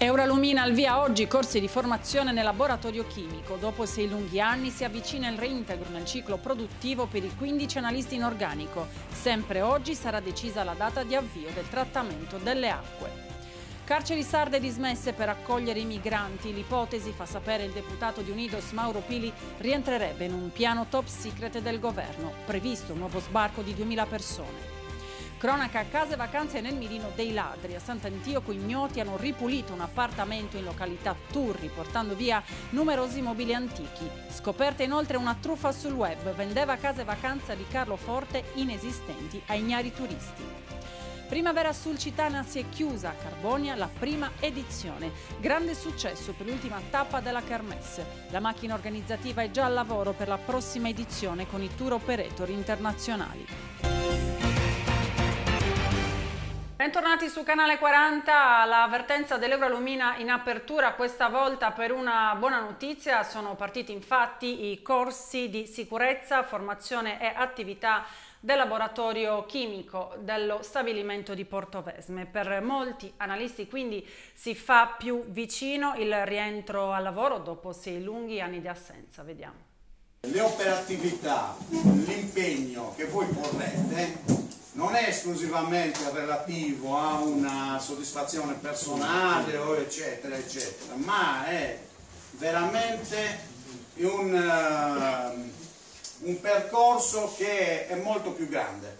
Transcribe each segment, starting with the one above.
Euralumina al via oggi corsi di formazione nel laboratorio chimico. Dopo 6 lunghi anni si avvicina il reintegro nel ciclo produttivo per i 15 analisti in organico. Sempre oggi sarà decisa la data di avvio del trattamento delle acque. Carceri sarde dismesse per accogliere i migranti. L'ipotesi, fa sapere il deputato di Unidos Mauro Pili, rientrerebbe in un piano top secret del governo. Previsto un nuovo sbarco di 2000 persone. Cronaca, case vacanze nel mirino dei ladri. A Sant'Antioco ignoti hanno ripulito un appartamento in località Turri, portando via numerosi mobili antichi. Scoperta inoltre una truffa sul web, vendeva case vacanza di Carlo Forte inesistenti a ignari turisti. Primavera Sulcitana si è chiusa a Carbonia la prima edizione. Grande successo per l'ultima tappa della Kermesse. La macchina organizzativa è già al lavoro per la prossima edizione con i tour operator internazionali. Bentornati su Canale 40, l'avvertenza dell'Euralumina in apertura, questa volta per una buona notizia. Sono partiti infatti i corsi di sicurezza, formazione e attività del laboratorio chimico dello stabilimento di Portovesme. Per molti analisti quindi si fa più vicino il rientro al lavoro dopo 6 lunghi anni di assenza. Vediamo. Le operatività, l'impegno che voi porrete non è esclusivamente relativo a una soddisfazione personale o eccetera eccetera, ma è veramente un percorso che è molto più grande.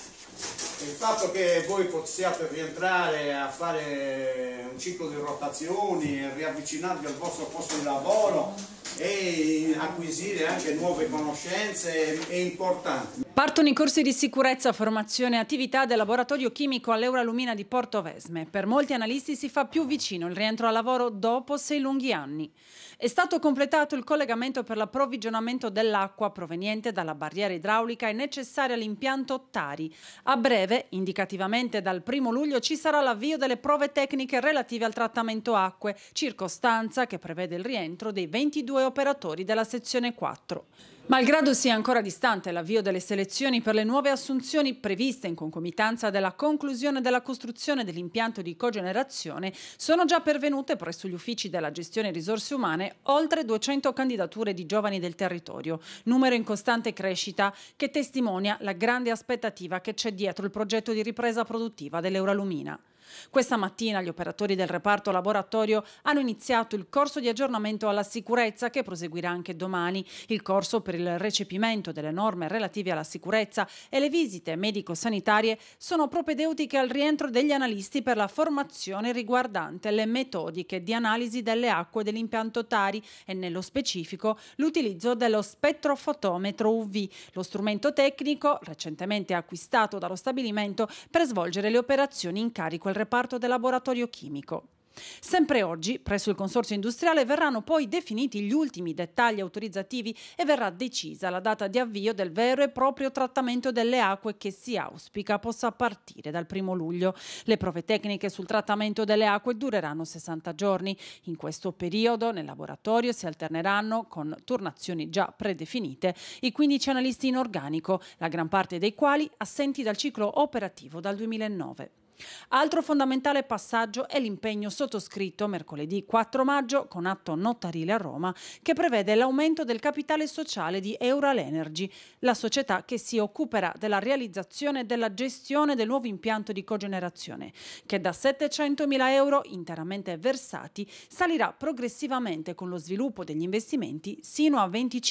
Il fatto che voi possiate rientrare a fare un ciclo di rotazioni e riavvicinarvi al vostro posto di lavoro e acquisire anche nuove conoscenze è importante. Partono i corsi di sicurezza, formazione e attività del laboratorio chimico all'Euralumina di Portovesme. Per molti analisti si fa più vicino il rientro al lavoro dopo 6 lunghi anni. È stato completato il collegamento per l'approvvigionamento dell'acqua proveniente dalla barriera idraulica e necessaria all'impianto Tari. A breve, indicativamente dal 1° luglio, ci sarà l'avvio delle prove tecniche relative al trattamento acque, circostanza che prevede il rientro dei 22 operatori della sezione 4. Malgrado sia ancora distante l'avvio delle selezioni per le nuove assunzioni previste in concomitanza della conclusione della costruzione dell'impianto di cogenerazione, sono già pervenute presso gli uffici della gestione risorse umane oltre 200 candidature di giovani del territorio, numero in costante crescita che testimonia la grande aspettativa che c'è dietro il progetto di ripresa produttiva dell'Euralumina. Questa mattina gli operatori del reparto laboratorio hanno iniziato il corso di aggiornamento alla sicurezza che proseguirà anche domani. Il corso per il recepimento delle norme relative alla sicurezza e le visite medico-sanitarie sono propedeutiche al rientro degli analisti per la formazione riguardante le metodiche di analisi delle acque dell'impianto Tari e nello specifico l'utilizzo dello spettrofotometro UV, lo strumento tecnico recentemente acquistato dallo stabilimento per svolgere le operazioni in carico al reparto del laboratorio chimico. Sempre oggi, presso il consorzio industriale, verranno poi definiti gli ultimi dettagli autorizzativi e verrà decisa la data di avvio del vero e proprio trattamento delle acque che si auspica possa partire dal 1° luglio. Le prove tecniche sul trattamento delle acque dureranno 60 giorni. In questo periodo nel laboratorio si alterneranno, con turnazioni già predefinite, i 15 analisti in organico, la gran parte dei quali assenti dal ciclo operativo dal 2009. Altro fondamentale passaggio è l'impegno sottoscritto mercoledì 4 maggio con atto notarile a Roma che prevede l'aumento del capitale sociale di Euralergy, la società che si occuperà della realizzazione e della gestione del nuovo impianto di cogenerazione, che da 700.000 euro interamente versati salirà progressivamente con lo sviluppo degli investimenti sino a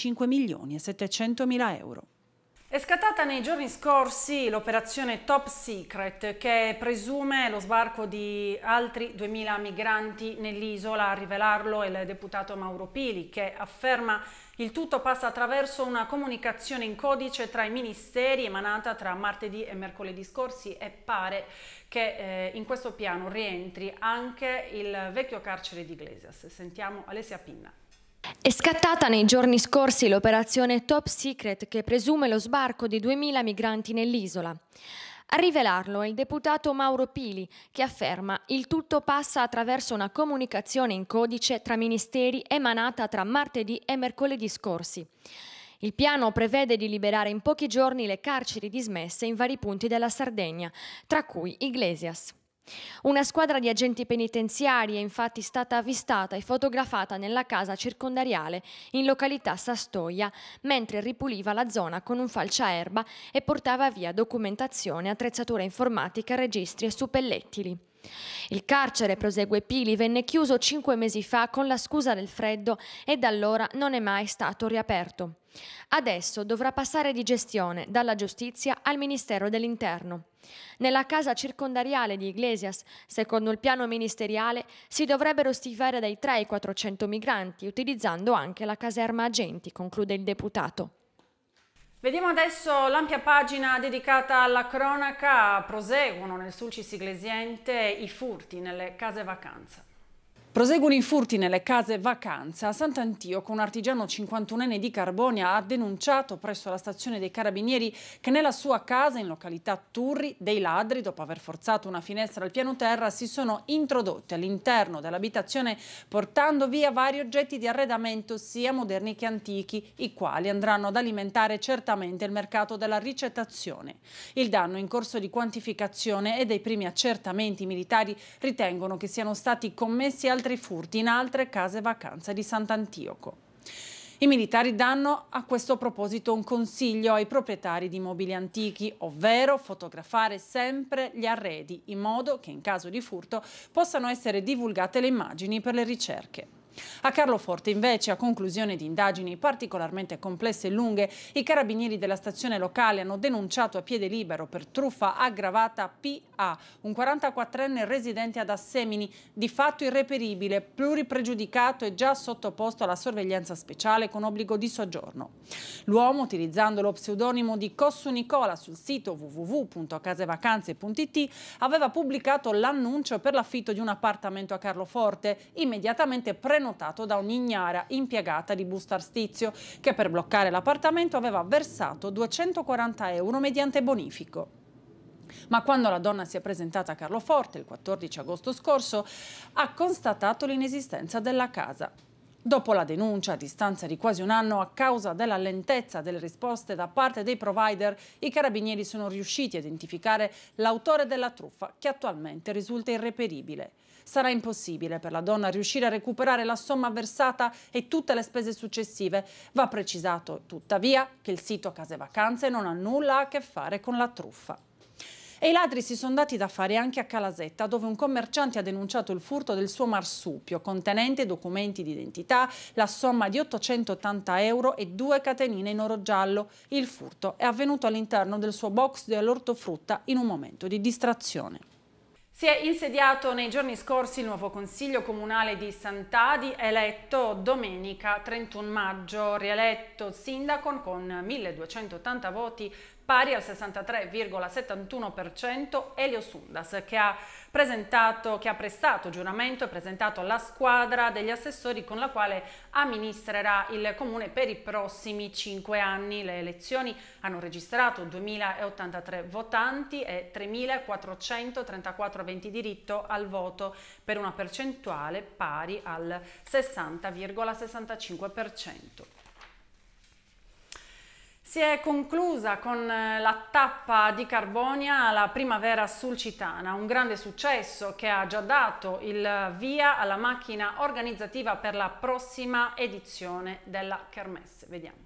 25.700.000 euro. È scattata nei giorni scorsi l'operazione Top Secret che presume lo sbarco di altri 2000 migranti nell'isola. A rivelarlo è il deputato Mauro Pili, che afferma il tutto passa attraverso una comunicazione in codice tra i ministeri emanata tra martedì e mercoledì scorsi e pare che in questo piano rientri anche il vecchio carcere di Iglesias. Sentiamo Alessia Pinna. È scattata nei giorni scorsi l'operazione Top Secret che presume lo sbarco di 2000 migranti nell'isola. A rivelarlo è il deputato Mauro Pili, che afferma il tutto passa attraverso una comunicazione in codice tra ministeri emanata tra martedì e mercoledì scorsi. Il piano prevede di liberare in pochi giorni le carceri dismesse in vari punti della Sardegna, tra cui Iglesias. Una squadra di agenti penitenziari è infatti stata avvistata e fotografata nella casa circondariale in località Sastoia, mentre ripuliva la zona con un falciaerba e portava via documentazione, attrezzatura informatica, registri e suppellettili. Il carcere, prosegue Pili, venne chiuso 5 mesi fa con la scusa del freddo e da allora non è mai stato riaperto. Adesso dovrà passare di gestione dalla giustizia al Ministero dell'Interno. Nella casa circondariale di Iglesias, secondo il piano ministeriale, si dovrebbero stivare dai 3 ai 400 migranti, utilizzando anche la caserma agenti, conclude il deputato. Vediamo adesso l'ampia pagina dedicata alla cronaca. Proseguono nel Sulcis Iglesiente i furti nelle case vacanza. Proseguono i furti nelle case vacanza. A Sant'Antioco un artigiano 51enne di Carbonia ha denunciato presso la stazione dei Carabinieri che nella sua casa in località Turri dei ladri, dopo aver forzato una finestra al piano terra, si sono introdotti all'interno dell'abitazione portando via vari oggetti di arredamento sia moderni che antichi, i quali andranno ad alimentare certamente il mercato della ricettazione. Il danno è in corso di quantificazione e dai primi accertamenti militari ritengono che siano stati commessi altri furti in altre case vacanza di Sant'Antioco. I militari danno a questo proposito un consiglio ai proprietari di mobili antichi, ovvero fotografare sempre gli arredi in modo che in caso di furto possano essere divulgate le immagini per le ricerche. A Carloforte invece, a conclusione di indagini particolarmente complesse e lunghe, i carabinieri della stazione locale hanno denunciato a piede libero per truffa aggravata P.A., un 44enne residente ad Assemini, di fatto irreperibile, pluripregiudicato e già sottoposto alla sorveglianza speciale con obbligo di soggiorno. L'uomo, utilizzando lo pseudonimo di Cossu Nicola sul sito www.casevacanze.it, aveva pubblicato l'annuncio per l'affitto di un appartamento a Carloforte, immediatamente prenotato da un'ignara impiegata di Busto Arstizio, che per bloccare l'appartamento aveva versato 240 euro mediante bonifico. Ma quando la donna si è presentata a Carloforte il 14 agosto scorso, ha constatato l'inesistenza della casa. Dopo la denuncia, a distanza di quasi un anno, a causa della lentezza delle risposte da parte dei provider, i carabinieri sono riusciti a identificare l'autore della truffa, che attualmente risulta irreperibile. Sarà impossibile per la donna riuscire a recuperare la somma versata e tutte le spese successive. Va precisato, tuttavia, che il sito Case Vacanze non ha nulla a che fare con la truffa. E i ladri si sono dati da fare anche a Calasetta, dove un commerciante ha denunciato il furto del suo marsupio, contenente documenti di identità, la somma di 880 euro e 2 catenine in oro giallo. Il furto è avvenuto all'interno del suo box dell'ortofrutta in un momento di distrazione. Si è insediato nei giorni scorsi il nuovo Consiglio Comunale di Sant'Adi, eletto domenica 31 maggio, rieletto sindaco con 1280 voti, pari al 63,71%, Elio Sundas, che ha prestato giuramento e presentato la squadra degli assessori con la quale amministrerà il comune per i prossimi 5 anni. Le elezioni hanno registrato 2083 votanti e 3434 aventi diritto al voto, per una percentuale pari al 60,65%. Si è conclusa con la tappa di Carbonia la Primavera Sulcitana, un grande successo che ha già dato il via alla macchina organizzativa per la prossima edizione della Kermesse. Vediamo.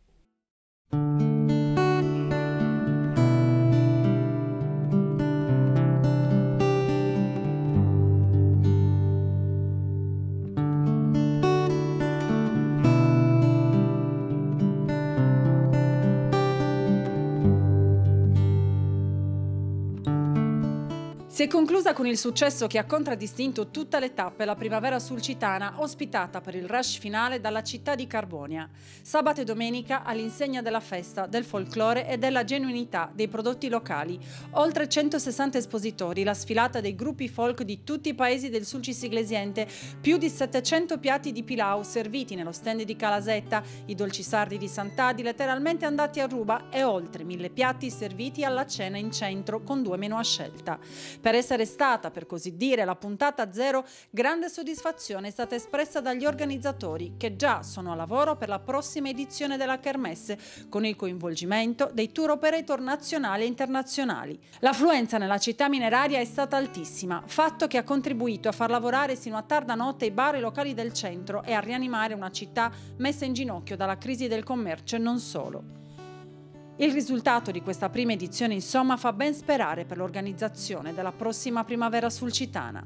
Si è conclusa con il successo che ha contraddistinto tutte le tappe la Primavera Sulcitana, ospitata per il rush finale dalla città di Carbonia. Sabato e domenica all'insegna della festa, del folklore e della genuinità dei prodotti locali. Oltre 160 espositori, la sfilata dei gruppi folk di tutti i paesi del Sulcis Iglesiente, più di 700 piatti di pilau serviti nello stand di Calasetta, i dolci sardi di Sant'Adi letteralmente andati a ruba e oltre 1000 piatti serviti alla cena in centro con 2 menù a scelta. Per essere stata, per così dire, la puntata zero, grande soddisfazione è stata espressa dagli organizzatori che già sono a lavoro per la prossima edizione della Kermesse con il coinvolgimento dei tour operator nazionali e internazionali. L'affluenza nella città mineraria è stata altissima, fatto che ha contribuito a far lavorare sino a tarda notte i bar e i locali del centro e a rianimare una città messa in ginocchio dalla crisi del commercio e non solo. Il risultato di questa prima edizione, insomma, fa ben sperare per l'organizzazione della prossima Primavera Sulcitana.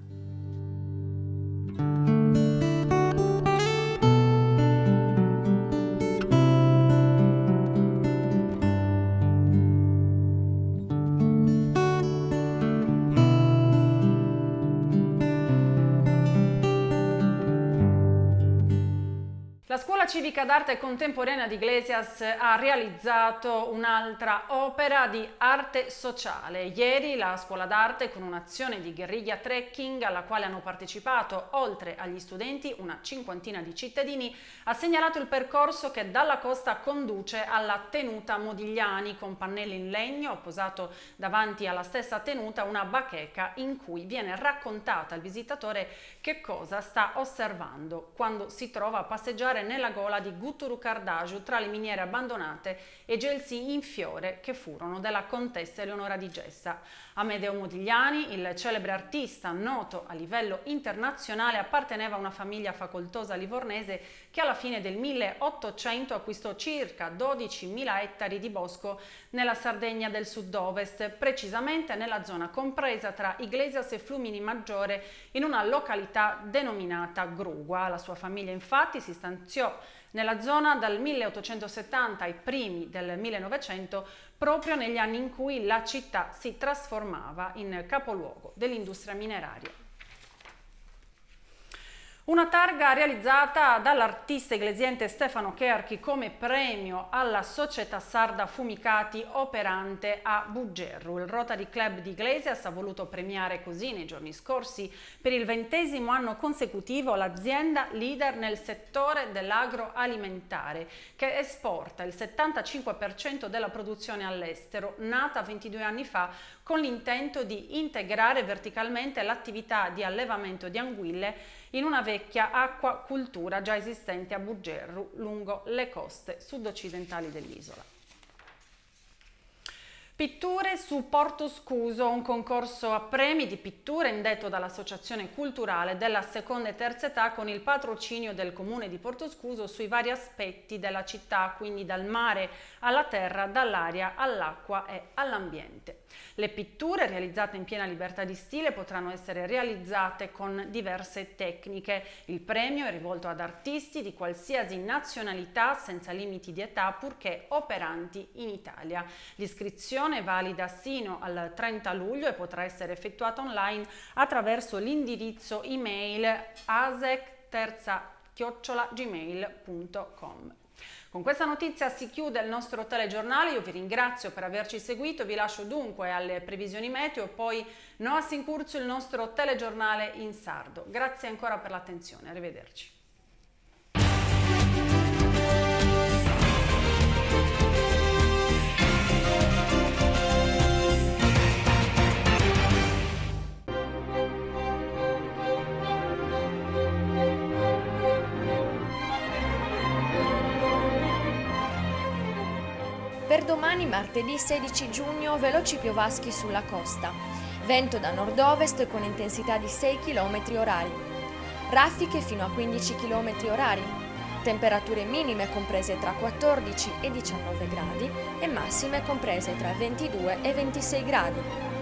La Scuola Civica d'Arte Contemporanea di Iglesias ha realizzato un'altra opera di arte sociale. Ieri la Scuola d'Arte, con un'azione di guerriglia trekking alla quale hanno partecipato, oltre agli studenti, una cinquantina di cittadini, ha segnalato il percorso che dalla costa conduce alla tenuta Modigliani, con pannelli in legno, ha posato davanti alla stessa tenuta una bacheca in cui viene raccontata al visitatore che cosa sta osservando quando si trova a passeggiare nella gola di Gutturu Cardaju tra le miniere abbandonate e gelsi in fiore che furono della contessa Eleonora di Gessa. Amedeo Modigliani, il celebre artista noto a livello internazionale, apparteneva a una famiglia facoltosa livornese che alla fine del 1800 acquistò circa 12.000 ettari di bosco nella Sardegna del sud-ovest, precisamente nella zona compresa tra Iglesias e Flumini Maggiore, in una località denominata Grugua. La sua famiglia infatti si stanziò nella zona dal 1870 ai primi del 1900, proprio negli anni in cui la città si trasformava in capoluogo dell'industria mineraria. Una targa realizzata dall'artista iglesiente Stefano Cherchi come premio alla Società Sarda Fumicati operante a Bugerru. Il Rotary Club di Iglesias ha voluto premiare così nei giorni scorsi per il 20° anno consecutivo l'azienda leader nel settore dell'agroalimentare che esporta il 75% della produzione all'estero, nata 22 anni fa con l'intento di integrare verticalmente l'attività di allevamento di anguille in una vecchia acquacultura già esistente a Bugerru, lungo le coste sud-occidentali dell'isola. Pitture su Porto Scuso, un concorso a premi di pittura indetto dall'Associazione Culturale della Seconda e Terza Età con il patrocinio del Comune di Porto Scuso sui vari aspetti della città, quindi dal mare alla terra, dall'aria all'acqua e all'ambiente. Le pitture, realizzate in piena libertà di stile, potranno essere realizzate con diverse tecniche. Il premio è rivolto ad artisti di qualsiasi nazionalità senza limiti di età, purché operanti in Italia. L'iscrizione è valida sino al 30 luglio e potrà essere effettuata online attraverso l'indirizzo email asec@gmail.com. Con questa notizia si chiude il nostro telegiornale, io vi ringrazio per averci seguito, vi lascio dunque alle previsioni meteo, poi Noas in Curzo, il nostro telegiornale in sardo. Grazie ancora per l'attenzione, arrivederci. Per domani, martedì 16 giugno, veloci piovaschi sulla costa. Vento da nord-ovest con intensità di 6 km/h. Raffiche fino a 15 km/h. Temperature minime comprese tra 14 e 19 gradi e massime comprese tra 22 e 26 gradi.